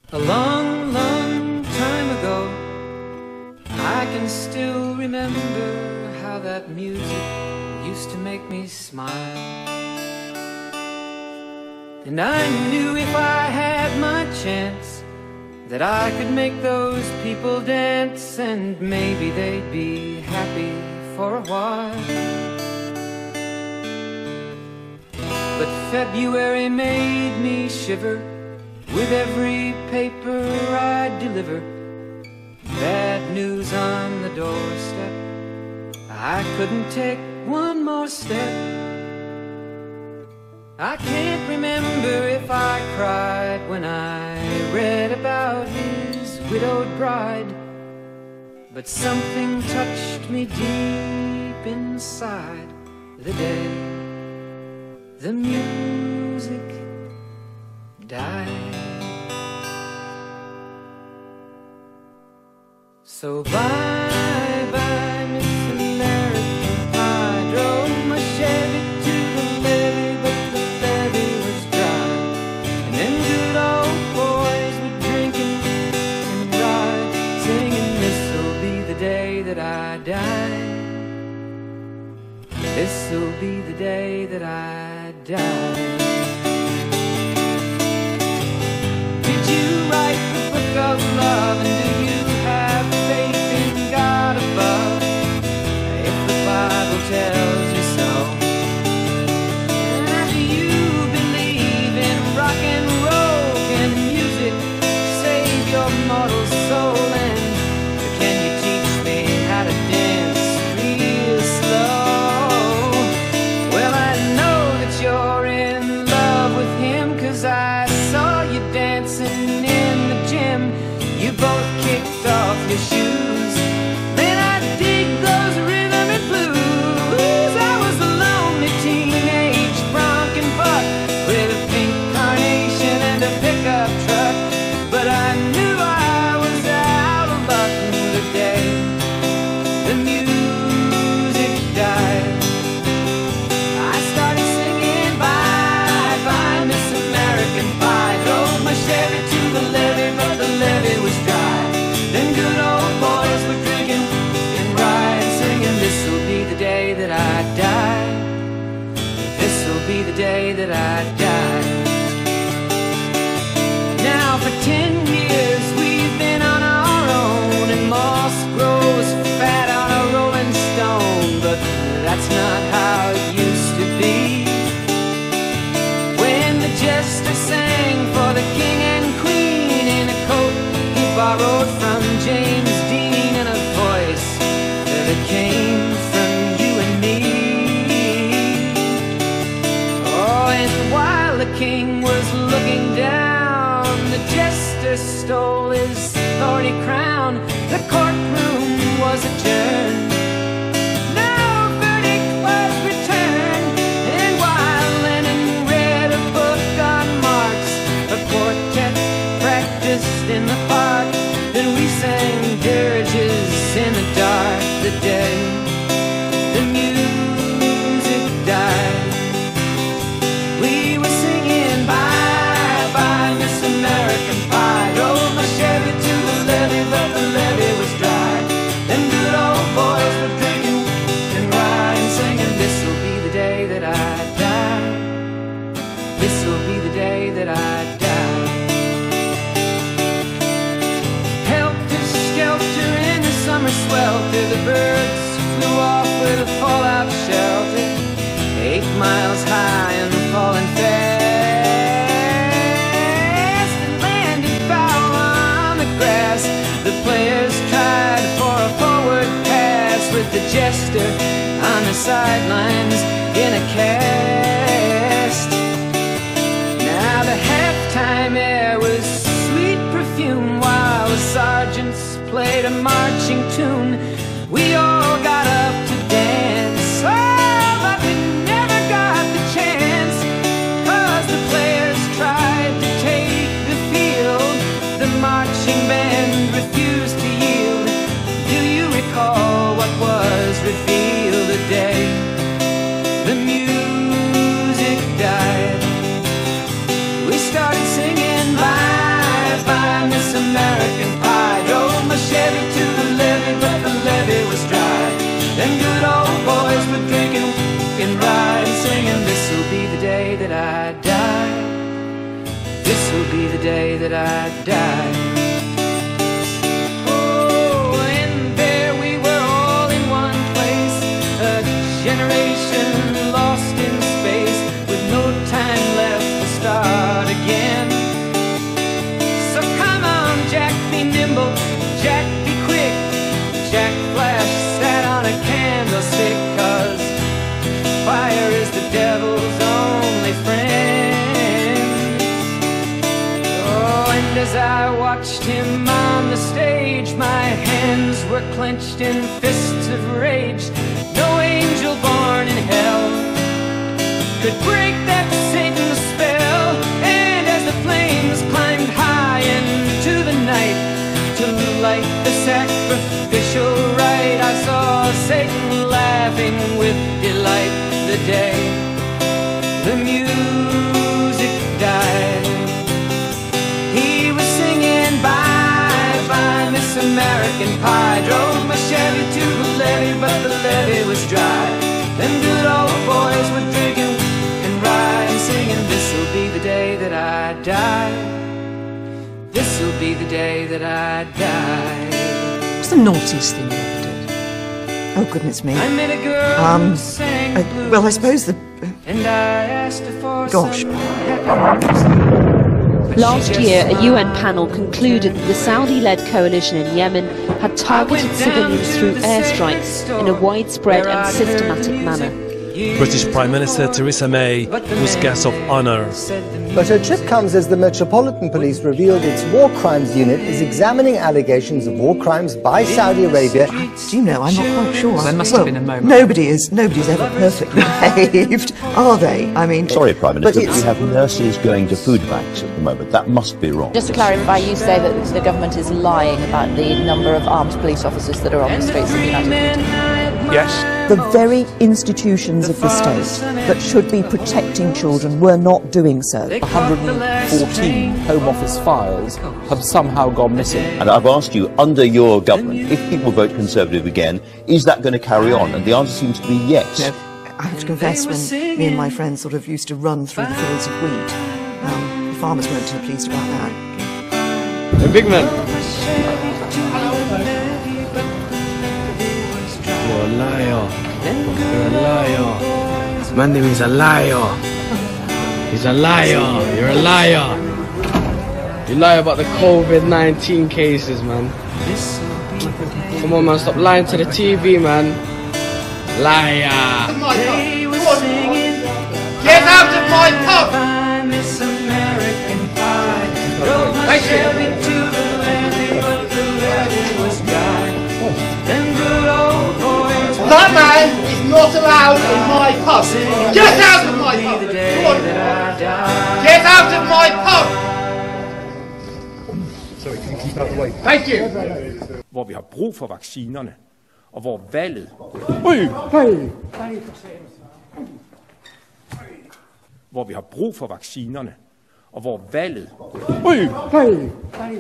A long, long time ago, I can still remember how that music used to make me smile. And I knew if I had my chance that I could make those people dance, and maybe they'd be happy for a while. But February made me shiver with every paper I deliver. Bad news on the doorstep, I couldn't take one more step. I can't remember if I cried when I read about his widowed bride, but something touched me deep inside the day the music died. So bye-bye, Miss American Pie. Drove my Chevy to the levee, but the levee was dry. And them good old boys were drinking and ride, singing, this'll be the day that I die. This'll be the day that I die. Did you write the book of love, and do you have faith in God above? If the Bible tells you so. And do you believe in rock and roll? Can music save your mortal soul? And can you teach me how to dance real slow? Well, I know that you're in love with him, 'cause I saw you dancing in the gym. You both kicked off your shoes. Man, I dig those rhythm and blues. I was a lonely teenage bronc and buck with a pink carnation and a pickup truck, but I knew I was out of luck the day the music died. I started singing bye-bye, Miss American Pie. Drove my Chevy to the levee, but the levee was dry. Then good old boys were drinking and riding, singing, this'll be the day that I die. This'll be the day that I die. Now for 10 years we've been on our own, and moss grows fat on a rolling stone, but that's not how it used to be. When the jester sang for the king and queen in a coat he borrowed from James Dean, and a voice that came from you and me. Oh, and while the king was looking down, the jester stole his thorny crown. The courtroom was adjourned. No verdict was returned. And while Lennon read a book on Marx, a quartet practiced in the park, then we sang dirges in the dark the day the music died. We were singing bye-bye, Miss American Pie. Drove my Chevy to the levee, but the levee was dry. Them good old boys were drinking and riding, singing, this'll be the day that I die. This'll be the day that I die. Helter-skelter in the summer swelter, the birds flew off with a fallout shelter, 8 miles high and falling fast, and landed foul on the grass. The players tried for a forward pass, with the jester on the sidelines in a cast. Now the halftime air was sweet perfume, while the sergeants played a marching tune. We all got up to dance, oh, but we never got the chance, 'cause the players tried to take the field. The marching band refused to yield. Do you recall what was revealed the day the music died? We started singing bye-bye, this'll be the day that I die. Oh, and there we were all in one place, a generation lost in space, with no time left to start again. So come on, Jack, be nimble, Jack, be quick. Jack Flash sat on a candlestick, 'cause fire is the devil's only friend. Oh, and as I watched him on the stage, my hands were clenched in fists of rage. No angel born in hell could break that Satan spell. And as the flames climbed high into the night to light the sacrificial rite, I saw Satan laughing with delight the day the music died. He was singing bye bye Miss American Pie, drove my Chevy to the levee, but the levee was dry. Them good old boys were drinking and rye and singing, this'll be the day that I die. This'll be the day that I die. What's the naughtiest thing you ever did? Oh, goodness me. I met a girl who sang blues, well, I suppose the... and I asked her for Gosh. some happiness. Last year, a UN panel concluded that the Saudi-led coalition in Yemen had targeted civilians through airstrikes in a widespread and systematic manner. British Prime Minister Theresa May was guest of honour. But her trip comes as the Metropolitan Police revealed its War Crimes Unit is examining allegations of war crimes by Saudi Arabia. Do you know, I'm not quite sure. There must have been a moment. Nobody's ever perfectly behaved, are they? I mean... Sorry, Prime Minister, but we have nurses going to food banks at the moment. That must be wrong. Just to clarify, you say that the government is lying about the number of armed police officers that are on the streets of the United Kingdom? Yes. The very institutions of the state that should be protecting children were not doing so. 114 Home Office files have somehow gone missing. And I've asked you, under your government, if people vote Conservative again, is that going to carry on? And the answer seems to be yes. No, I have to confess, when me and my friends sort of used to run through the fields of wheat, the farmers weren't too pleased about that. Hey, big man. You're a liar. You're a liar. Man, name is a liar. He's a liar. You're a liar. You lie about the COVID-19 cases, man. Come on, man. Stop lying to the TV, man. Liar. Get out of my pub! Thank you. That man is not allowed in my pub. Get out of my pub! Come on. Get out of my pub! Sorry, can you keep out the way? Thank you. Hvor vi har brug for vaccinerne, og hvor valget... Hvor vi har brug for vaccinerne, og hvor valget...